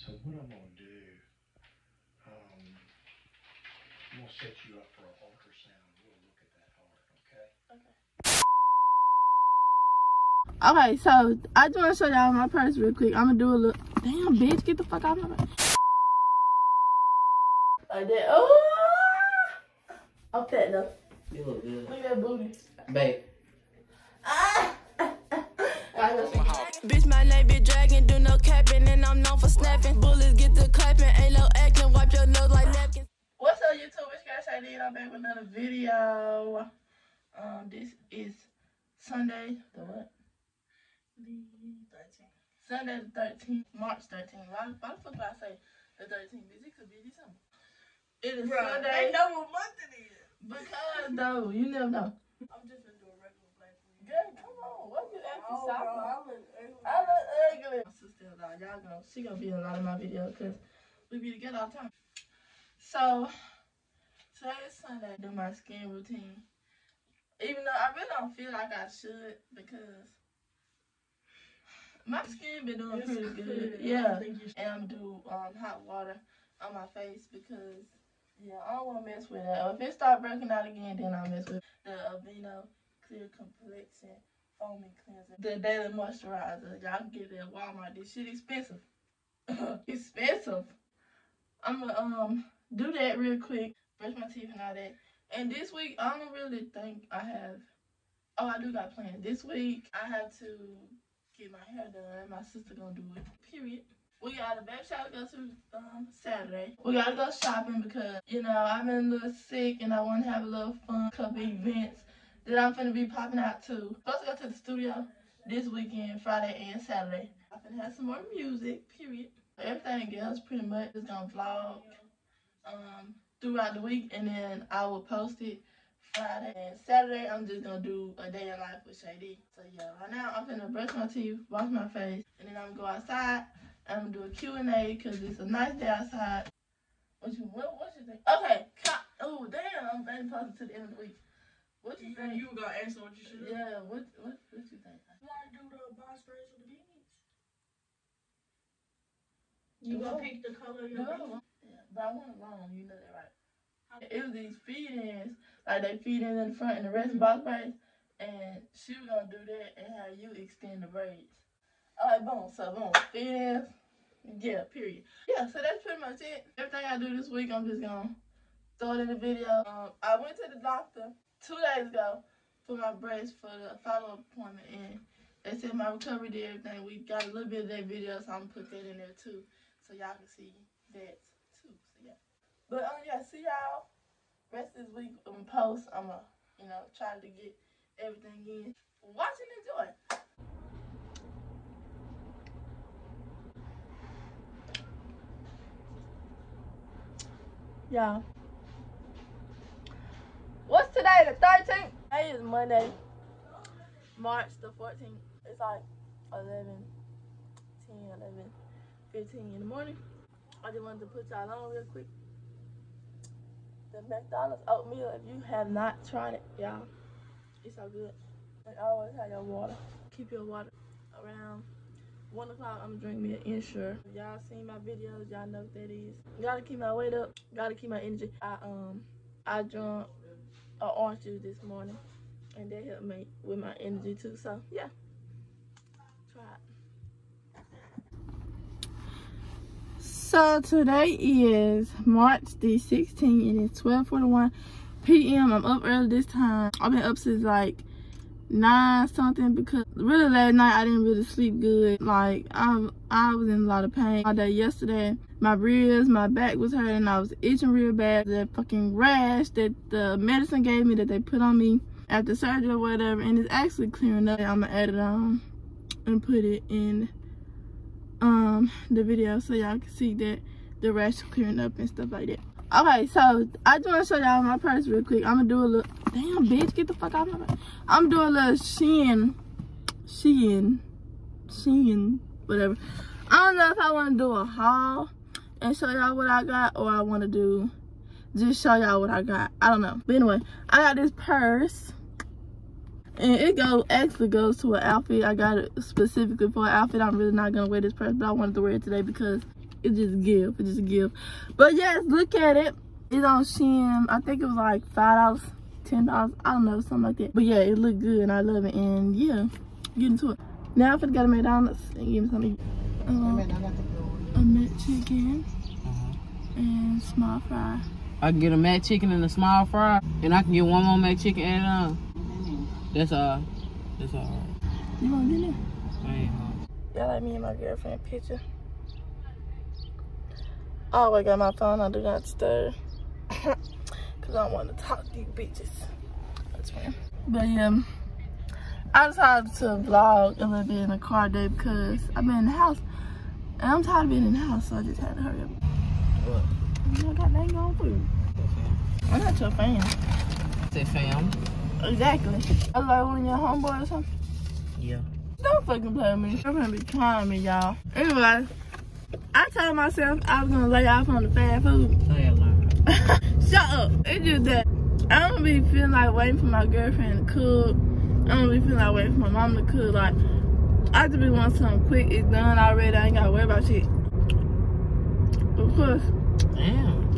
So what I'm gonna do, I'm gonna set you up for an ultrasound. We'll look at that heart, okay? Okay, so I just want to show y'all my purse real quick. I'm gonna do a little. Damn, bitch, get the fuck out of my purse. Like that. Oh, I'm fat though. You look good. Look at that booty, Babe. Bitch, my name be dragging, do no capping, and I'm known for snapping. Bullets get to clapping, ain't no acting, wipe your nose like napkins. What's up, YouTube? It's guys, SHEIN. I'm back with another video. This is Sunday, the what? The 13th. Sunday the 13th, March 13th. Why the fuck do I say the 13th? Bitch, it could be December. It is Sunday. They know what month it is. Because though, you never know. I'm just gonna do a regular black food. Girl, come on. What you actually Oh, shopping? I look ugly. I look ugly. My sister-in-law, y'all know, she gonna be in a lot of my videos because we be together all the time. So, today is Sunday. I do my skin routine. Even though I really don't feel like I should because my skin been doing pretty good. Yeah. And I'm do hot water on my face because, yeah, I don't want to mess with that. If it start breaking out again, then I'll mess with the Aveeno Clear Complexion Foaming Cleanser. The Daily Moisturizer. Y'all can get it at Walmart. This shit expensive. Expensive. I'm going to do that real quick. Brush my teeth and all that. And this week, I don't really think I have... Oh, I do got plans. This week, I have to get my hair done. My sister gonna do it. Period. We got a baby shower to go to Saturday. We gotta go shopping because, you know, I've been a little sick and I want to have a little fun couple events that I'm finna be popping out to. Supposed to go to the studio this weekend, Friday and Saturday. I'm finna have some more music, period. Everything else pretty much is gonna vlog throughout the week, and then I will post it Friday and Saturday. I'm just gonna do a day in life with SHEIN. So yeah, right now I'm finna brush my teeth, wash my face, and then I'm gonna go outside. I'm gonna do a Q&A because it's a nice day outside. What you think? Okay, oh damn, I'm ready to post it to the end of the week. What you think? You gonna answer what you should do? Yeah, what you think? You wanna do the box sprays with the beads? You gonna pick the color of your beads? Yeah, but I want it long, you know that, right? It was these feed-ins, like they feed in the front and the rest box braids, and she was gonna do that and have you extend the braids. Alright, boom, so boom, feed-ins, yeah, period. Yeah, so that's pretty much it. Everything I do this week, I'm just gonna throw it in the video. I went to the doctor 2 days ago for my breast for the follow-up appointment, and they said my recovery did everything. We got a little bit of that video, so I'm gonna put that in there too, so y'all can see that too. So yeah. But yeah, see y'all rest of this week on post. I'm gonna, you know, try to get everything in. Watch and enjoy. Y'all, what's today, the 13th? Today is Monday, March the 14th. It's like 11:15 in the morning. I just wanted to put y'all on real quick. The McDonald's oatmeal, if you have not tried it, y'all, it's so good. And always have your water. Keep your water around 1 o'clock. I'm gonna drink me an Ensure. If y'all seen my videos, y'all know what that is. Gotta keep my weight up. Gotta keep my energy. I drank an orange juice this morning, and that helped me with my energy too. So yeah, try it. So today is March the 16th. It is 12:41 p.m. I'm up early this time. I've been up since like 9 something because really last night I didn't really sleep good. Like I was in a lot of pain all day yesterday. My ribs, my back was hurting. I was itching real bad. That fucking rash that the medicine gave me that they put on me after surgery or whatever, and it's actually clearing up. I'm gonna add it on and put it in the video so y'all can see that the rash is clearing up and stuff like that. Okay, so I just want to show y'all my purse real quick. I'm gonna do a little, damn bitch, get the fuck out of my purse. I'm doing a little SHEIN, whatever. I don't know if I want to do a haul and show y'all what I got, or I want to do just show y'all what I got. I don't know, but anyway, I got this purse. And it actually goes to an outfit. I got it specifically for an outfit. I'm really not gonna wear this purse, but I wanted to wear it today because It just give. It just give. But yes, look at it. It's on SHEIN. I think it was like $5, $10. I don't know, something like that. But yeah, it looked good and I love it. And yeah, get into it. Now I'm finna go to McDonald's and give me something. A McChicken and small fry. I can get a McChicken and a small fry, and I can get one more McChicken and that's all. That's all right. You wanna get it? Man. Y'all like me and my girlfriend picture. I always got my phone on Do Not Disturb. Cause I don't want to talk to you bitches. That's fine. But yeah, I decided to vlog a little bit in the car day because I've been in the house. And I'm tired of being in the house, so I just had to hurry up. What? You got dang on food. Okay. I'm not your fan. Say fam. Exactly. I was like when your homeboy or something. Yeah. Don't fucking play with me. I'm gonna be trying me, y'all. Anyway, I told myself I was gonna lay off on the fast food. Shut up. It's just that I don't be feeling like waiting for my girlfriend to cook. I don't be feeling like waiting for my mom to cook. Like, I just be wanting something quick. It's done already. I ain't gotta worry about shit. Of course. Damn.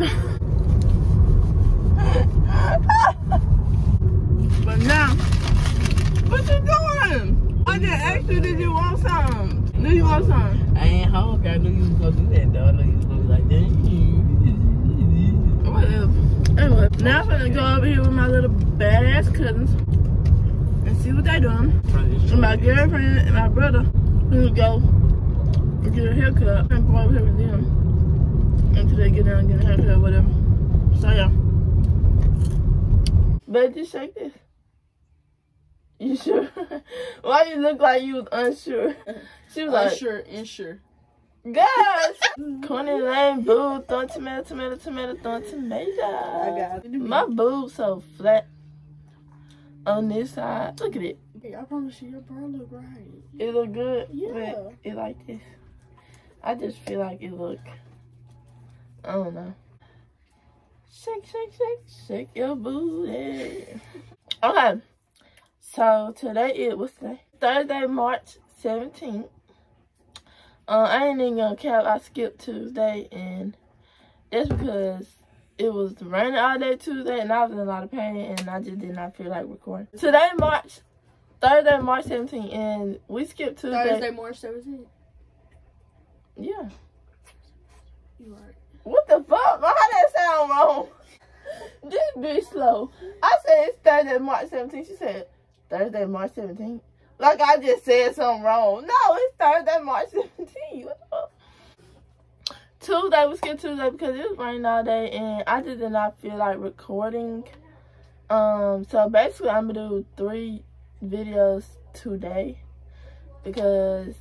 But now, what you doing? I just asked you, did you want some? Do you want some? I ain't hungry. I knew you was gonna do that though. I knew you was gonna be like, dang. Whatever. Anyway, now I'm gonna go over here with my little badass cousins and see what they doing. And my girlfriend and my brother gonna go and get a haircut and go over here with them until they get down and get a haircut or whatever. So yeah. But just shake this. You sure? Why you look like you was unsure? She was like, Unsure. guys! Corny lane boob, throwing tomato, throwing tomato. I got it. My boob's so flat on this side. Look at it. Hey, I promise you, your bra look right. It look good? Yeah. But it like this. I just feel like it look, I don't know. Shake, shake, shake, shake your booty. Okay. So today is, what's today? Thursday, March 17th. I ain't even gonna cap, I skipped Tuesday, and that's because it was raining all day Tuesday, and I was in a lot of pain, and I just did not feel like recording. Today, Thursday, March 17th, and we skipped Tuesday. Thursday, March 17th. Yeah. You right. What the fuck? How that sound wrong? This bitch slow. I said it's Thursday, March 17th. She said Thursday, March 17th. Like I just said something wrong. No, it's Thursday, March 17th. What the fuck? Tuesday, we skipped Tuesday because it was raining all day and I just did not feel like recording. So basically I'm gonna do 3 videos today because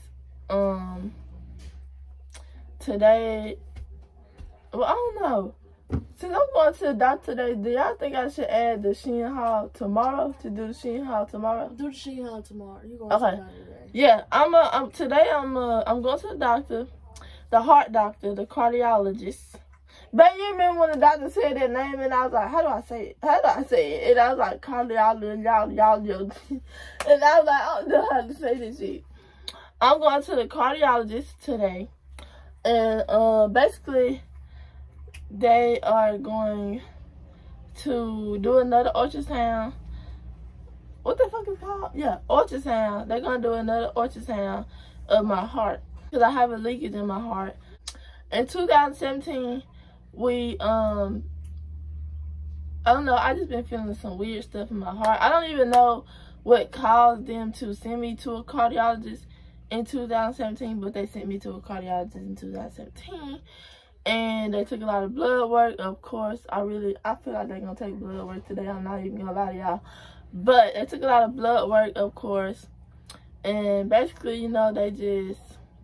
today, well, I don't know. Since I'm going to the doctor today, do y'all think I should add the SHEIN haul tomorrow? To do the SHEIN haul tomorrow? Do the SHEIN haul tomorrow. You going okay. to today? Yeah, I'm going to the doctor, the heart doctor, the cardiologist. But you remember when the doctor said that name and I was like, how do I say it? How do I say it? And I was like, cardiologist, y'all. And I was like, I don't know how to say this shit. I'm going to the cardiologist today. And basically, they are going to do another ultrasound. What the fuck is it called? Yeah, ultrasound. They're going to do another ultrasound of my heart because I have a leakage in my heart. In 2017, we, I don't know, I just been feeling some weird stuff in my heart. I don't even know what caused them to send me to a cardiologist in 2017, but they sent me to a cardiologist in 2017. And they took a lot of blood work, of course. I feel like they're going to take blood work today. I'm not even going to lie to y'all. But they took a lot of blood work, of course. And basically, you know, they just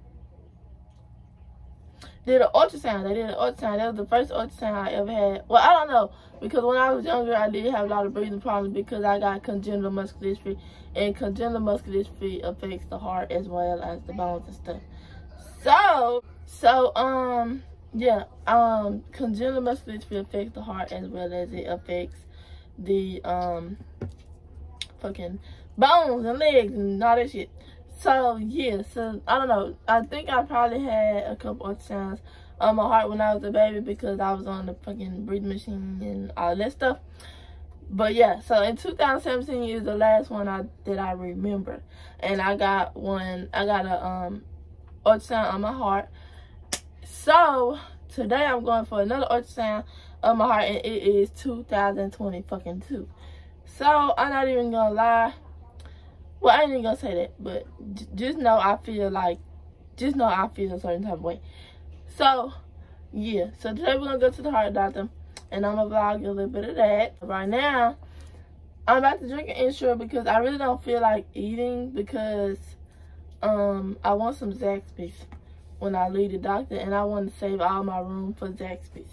did an ultrasound. They did an ultrasound. That was the first ultrasound I ever had. Well, I don't know. Because when I was younger, I did have a lot of breathing problems because I got congenital muscular dystrophy. And congenital muscular dystrophy affects the heart as well as the bones and stuff. Yeah, congenital muscular dystrophy affects the heart as well as it affects the fucking bones and legs and all that shit. So yeah, so I don't know. I think I probably had a couple ultrasounds on my heart when I was a baby because I was on the fucking breathing machine and all that stuff. But yeah, so in 2017 is the last one that I remember, and I got a ultrasound on my heart. So today I'm going for another ultrasound on my heart, and it is 2022. So I'm not even gonna lie. Well, I ain't even gonna say that, but just know I feel a certain type of way. So yeah, so today we're gonna go to the heart doctor, and I'm gonna vlog a little bit of that. Right now, I'm about to drink an Ensure because I really don't feel like eating because I want some Zaxby's when I leave the doctor, and I want to save all my room for Zaxby's.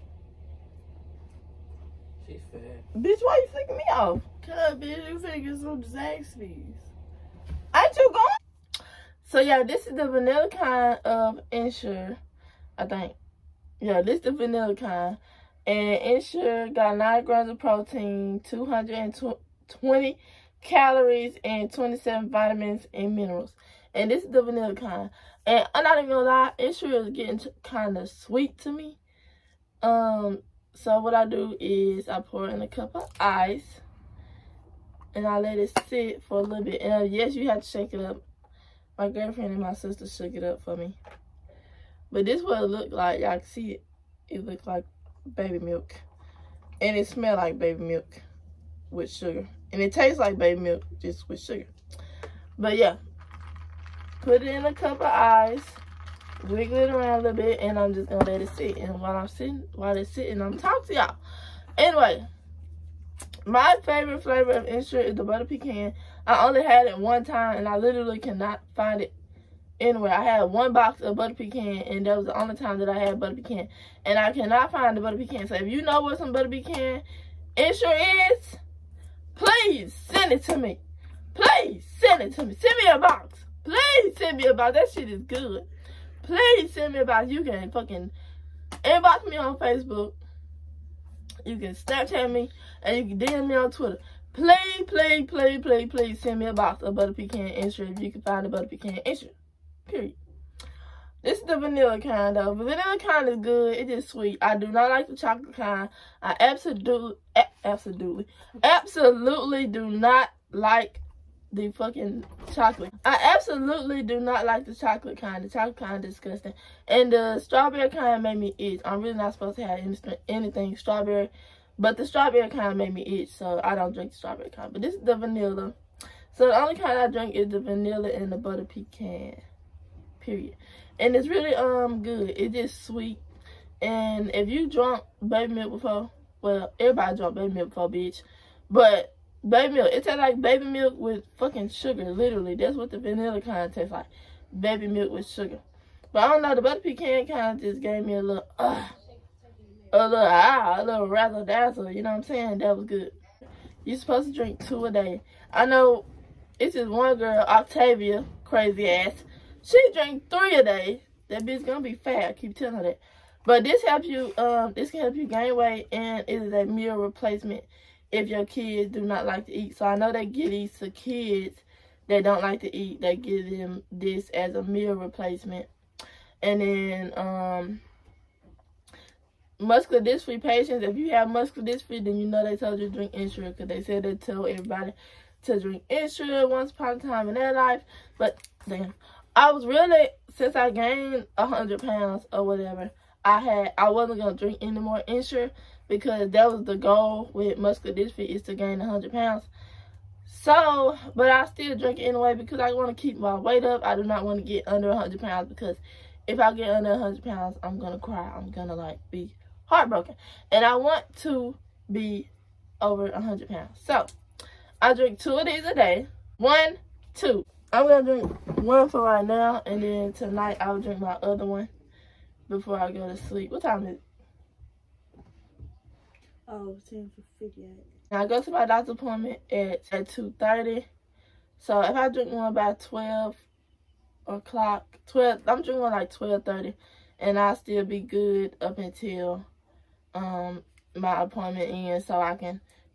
She's fat. Bitch, why you flicking me off? Cause bitch, you finna get some Zaxby's. Ain't you going? So yeah, this is the vanilla kind of Ensure, I think. Yeah, this is the vanilla kind. And Ensure got 9 grams of protein, 220 calories, and 27 vitamins and minerals. And this is the vanilla kind. And I'm not even gonna lie, Ensure is getting kind of sweet to me. So what I do is I pour in a cup of ice, and I let it sit for a little bit. And yes, you have to shake it up. My girlfriend and my sister shook it up for me. But this is what it looked like. Y'all can see it. It looked like baby milk. And it smelled like baby milk with sugar. And it tastes like baby milk, just with sugar. But yeah. Put it in a cup of ice. Wiggle it around a little bit. And I'm just going to let it sit. And while it's sitting, I'm talking to y'all. Anyway. My favorite flavor of Ensure is the butter pecan. I only had it one time, and I literally cannot find it anywhere. I had one box of butter pecan, and that was the only time that I had butter pecan. And I cannot find the butter pecan. So if you know what some butter pecan Ensure is, please send it to me. Please send it to me. Send me a box. Please send me a box. That shit is good. Please send me a box. You can fucking inbox me on Facebook. You can Snapchat me, and you can DM me on Twitter. Please send me a box of butter pecan Ensure if you can find the butter pecan Ensure. Period. This is the vanilla kind, though. The vanilla kind is good. It's just sweet. I do not like the chocolate kind. I absolutely do not like the fucking chocolate. I absolutely do not like the chocolate kind. The chocolate kind is disgusting. And the strawberry kind made me itch. I'm really not supposed to have anything strawberry. But the strawberry kind made me itch. So I don't drink the strawberry kind. But this is the vanilla. So the only kind I drink is the vanilla and the butter pecan. Period. And it's really good. It's just sweet. And if you drunk baby milk before, well, everybody drunk baby milk before, bitch. But baby milk, it tastes like baby milk with fucking sugar, literally. That's what the vanilla kind tastes like. Baby milk with sugar. But I don't know, the butter pecan kind just gave me a little razzle dazzle, you know what I'm saying? That was good. You're supposed to drink 2 a day. I know it's just one girl, Octavia, crazy ass. She drank 3 a day. That bitch gonna be fat. I keep telling her that. But this helps you, this can help you gain weight, and it is a meal replacement if your kids do not like to eat. So I know they give these to kids that don't like to eat. They give them this as a meal replacement. And then muscular dystrophy patients, if you have muscular dystrophy, then you know they told you to drink Ensure, because they said they told everybody to drink Ensure once upon a time in their life. But damn, I was really, since I gained 100 pounds or whatever, I wasn't gonna drink any more Ensure, because that was the goal with muscular dystrophy, is to gain 100 pounds. So, but I still drink it anyway because I want to keep my weight up. I do not want to get under 100 pounds, because if I get under 100 pounds, I'm gonna cry. I'm gonna like be heartbroken, and I want to be over 100 pounds. So I drink 2 of these a day. 1, 2. I'm gonna drink 1 for right now, and then tonight I'll drink my other one before I go to sleep. What time is it? Oh, 10:58. I go to my doctor's appointment at 2:30. So if I drink one by 12 o'clock, I'm drinking one like 12:30, and I'll still be good up until my appointment ends, so I can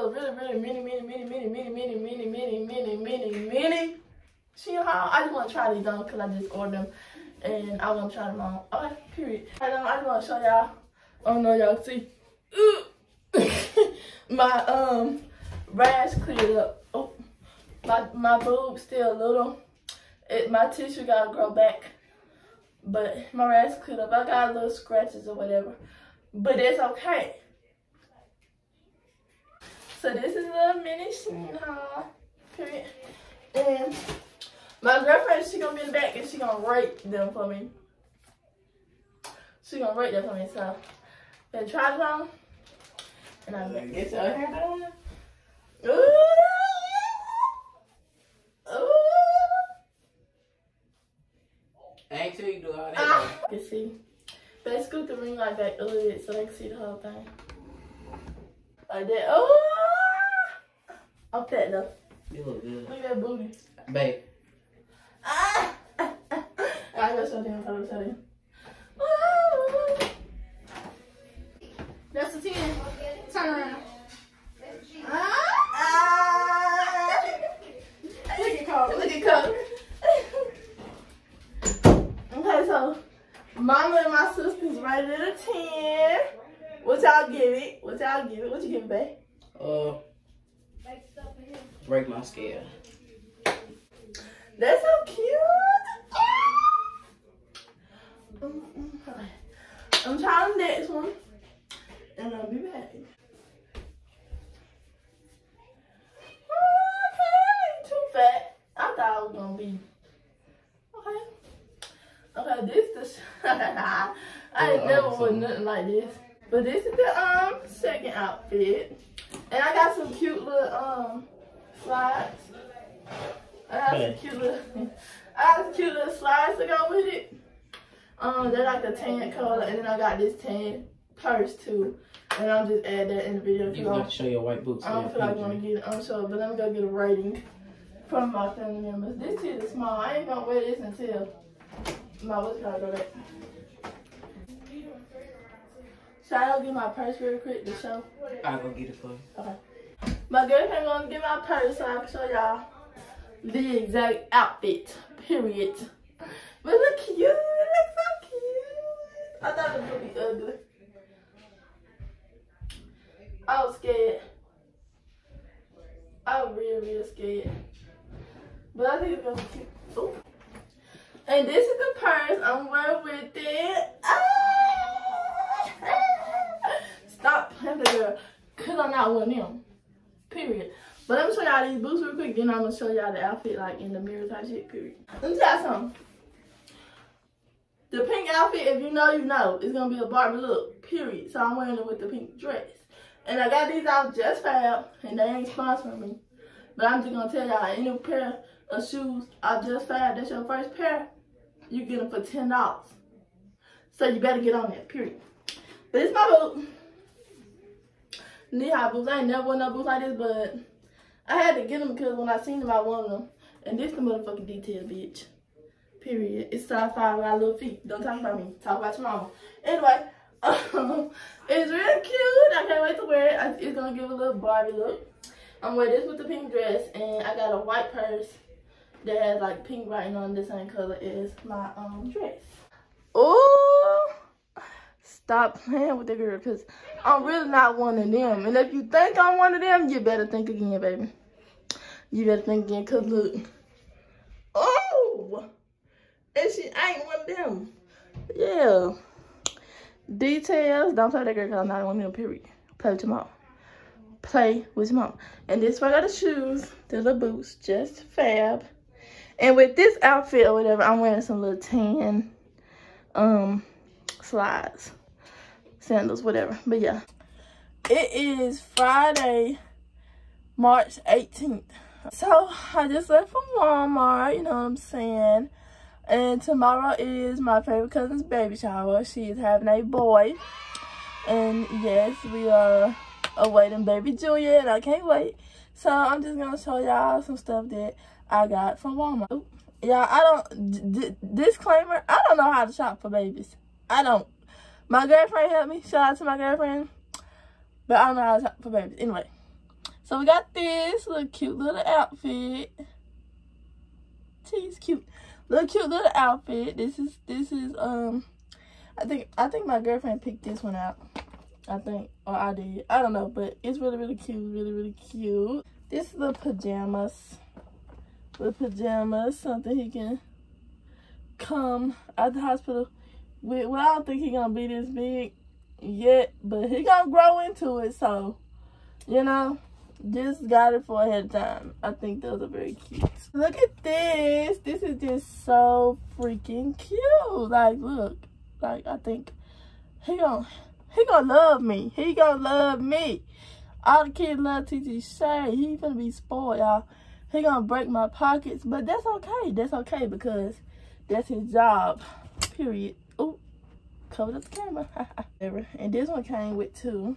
little really mini SHEIN haul. I just want to try these on because I just ordered them and I want to try them on. Okay, period. I just want to show y'all. I don't know y'all can see. My rash cleared up. Oh, my boob's still a little. My tissue gotta grow back, but my rash cleared up. I got little scratches or whatever, but it's okay. So this is a mini SHEIN haul, period. And my girlfriend, she gonna be in the back and she gonna rate them for me. She gonna rate them for me, so then try it on. And I'm gonna get your hair done. Ooh! Ooh! I ain't tell you do all that. You can see. They scoot the ring light back a little bit so they can see the whole thing. Like that. Oh! Up that though. You look good. Look at that booty. Babe. I gotta show them. I gotta show them. Ooh! That's a 10. Turn around. Look at Cole. Look at Cole. Okay, so Mama and my sister's rated a 10. What y'all give it? What y'all give it? What you give it, babe? Break my scale. That's so cute. Okay. I'm trying the next one. And I'll be back. Okay, too fat. I thought I was gonna be. Okay, this the I ain't never wore nothing like this. But this is the second outfit. And I got some cute little slides. I got some cute little slides to go with it. They're like a tan color, and then I got this tan purse too. And I'll just add that in the video. You have to show your white boots. I don't feel like I want to get it unsure, but let me go get a rating from my family members. This is small. I ain't gonna wear this until my what's called go back. Should I go get my purse real quick to show? I'll go get it for you. Okay. My girlfriend gonna get my purse so I can show y'all the exact outfit. Period. But look cute. It looks so cute. I thought it would be ugly. I was scared. I was real scared. But I think it's gonna be cute. Ooh. And this is the purse I'm wearing with it. Stop playing with the girl. Cause I'm not one of them. Period. But let me show y'all these boots real quick. Then I'm gonna show y'all the outfit like in the mirror type shit. Period. Let me tell y'all something. The pink outfit, if you know, you know. It's gonna be a Barbie look. Period. So I'm wearing it with the pink dress. And I got these out just fab. And they ain't sponsoring me. But I'm just gonna tell y'all, any pair of shoes out just fab, that's your first pair, you get them for $10. So you better get on that. Period. But it's my boot. Knee-high boots. I ain't never worn no boots like this, but I had to get them because when I seen them, I wanted them. And this the motherfucking detail, bitch. Period. It's size 5, got little feet. Don't talk about me. Talk about your mama. Anyway, it's really cute. I can't wait to wear it. It's gonna give a little Barbie look. I'm wearing this with the pink dress, and I got a white purse that has like pink writing on the same color as my dress. Ooh. Stop playing with the girl, because I'm really not one of them. And if you think I'm one of them, you better think again, baby. You better think again, because look. Oh! And she ain't one of them. Yeah. Details. Don't play with that girl, because I'm not one of them, period. Play with your mom. Play with your mom. And this one got the shoes, the little boots, just fab. And with this outfit or whatever, I'm wearing some little tan slides. Sandals, whatever. But yeah, it is Friday, March 18th. So I just left from Walmart, you know what I'm saying. And tomorrow is my favorite cousin's baby shower. She is having a boy. And yes, we are awaiting baby Junior, and I can't wait. So I'm just gonna show y'all some stuff that I got from Walmart. Y'all, I don't, disclaimer, I don't know how to shop for babies. I don't. My girlfriend helped me. Shout out to my girlfriend. But I don't know how to shop for babies. Anyway, So we got this little cute little outfit. She's cute. Little cute little outfit. This is I think my girlfriend picked this one out. I think, or I did. I don't know, but it's really, really cute. Really, really cute. This is the pajamas. The pajamas, something he can come out the hospital with. Well, I don't think he gonna be this big yet, but he gonna grow into it. So, you know, just got it for ahead of time. I think those are very cute. Look at this. This is just so freaking cute. Like, look. Like, I think he gonna love me. He gonna love me. All the kids love TT Shay. He finna be spoiled, y'all. He gonna break my pockets, but that's okay. That's okay because that's his job. Period. Oh, covered up the camera. And this one came with two.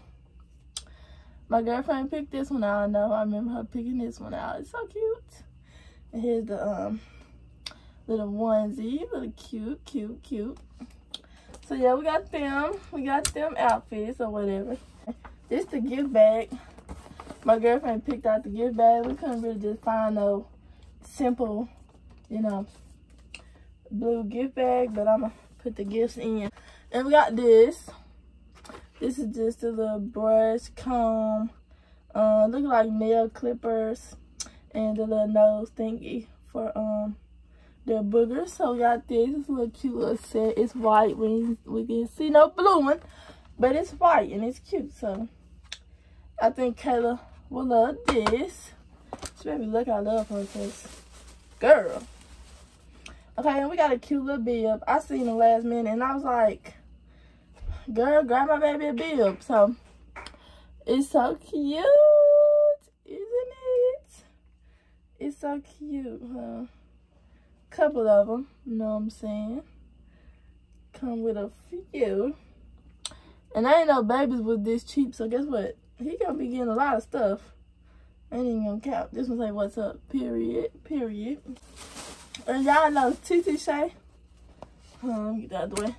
My girlfriend picked this one out. I know. I remember her picking this one out. It's so cute. And here's the little onesie. Little cute, cute, cute. So yeah, we got them outfits or whatever. This the gift bag. My girlfriend picked out the gift bag. We couldn't really just find no simple, you know, blue gift bag, but I'm gonna put the gifts in. And we got this. This is just a little brush, comb, look like nail clippers, and the little nose thingy for their boogers. So we got this. It's a little cute little set. It's white. We can see no blue one, but it's white and it's cute. So I think Kayla will love this. She made me look. I love her because, girl. Okay, and we got a cute little bib. I seen the last minute and I was like, girl, grab my baby a bib. So it's so cute, isn't it? It's so cute, huh? Couple of them, you know what I'm saying? Come with a few. And I ain't know babies was this cheap, so guess what? He gonna be getting a lot of stuff. I ain't even gonna count. This one say what's up, period, period. And y'all know TT Shay. Let me get that out of the way.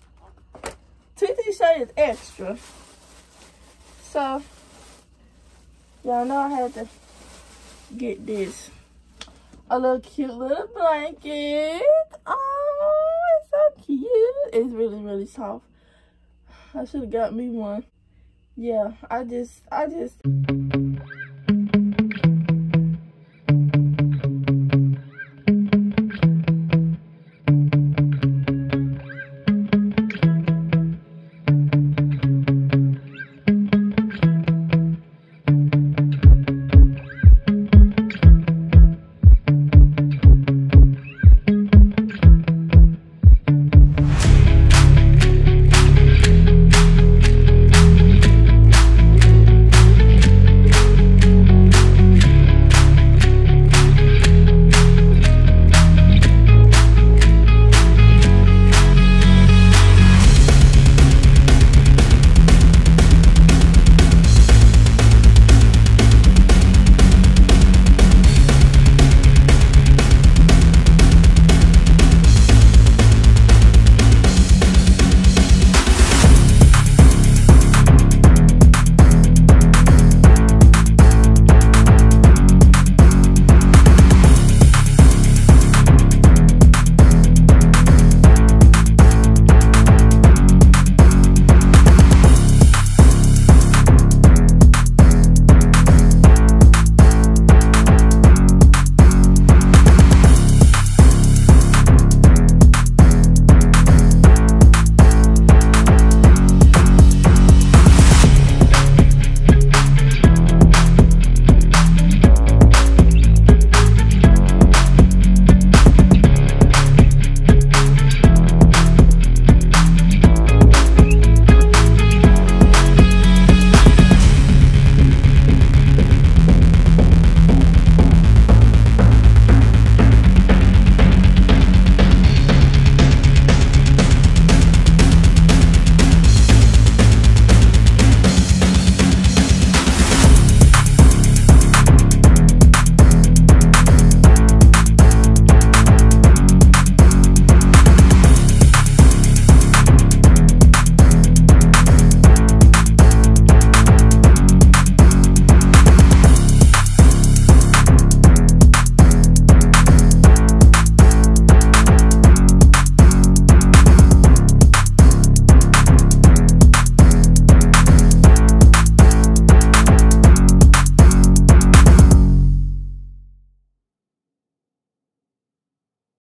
TT Shay is extra. So, y'all know I had to get this. A little cute little blanket. Oh, it's so cute. It's really, really soft. I should have got me one. Yeah, I just